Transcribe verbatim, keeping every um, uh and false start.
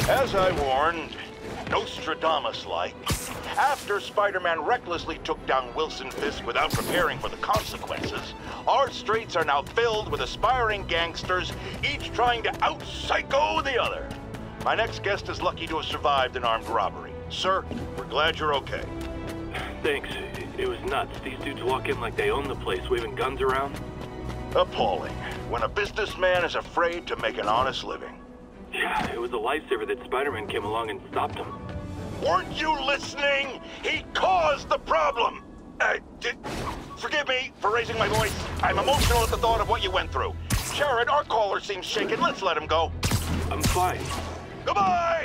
As I warned, Nostradamus-like, after Spider-Man recklessly took down Wilson Fisk without preparing for the consequences, our streets are now filled with aspiring gangsters, each trying to out-psycho the other. My next guest is lucky to have survived an armed robbery. Sir, we're glad you're okay. Thanks. It was nuts. These dudes walk in like they own the place, waving guns around. Appalling. When a businessman is afraid to make an honest living. Yeah, it was a lifesaver that Spider-Man came along and stopped him. Weren't you listening? He caused the problem! Uh, did... Forgive me for raising my voice. I'm emotional at the thought of what you went through. Jared, our caller seems shaken. Let's let him go. I'm fine. Goodbye!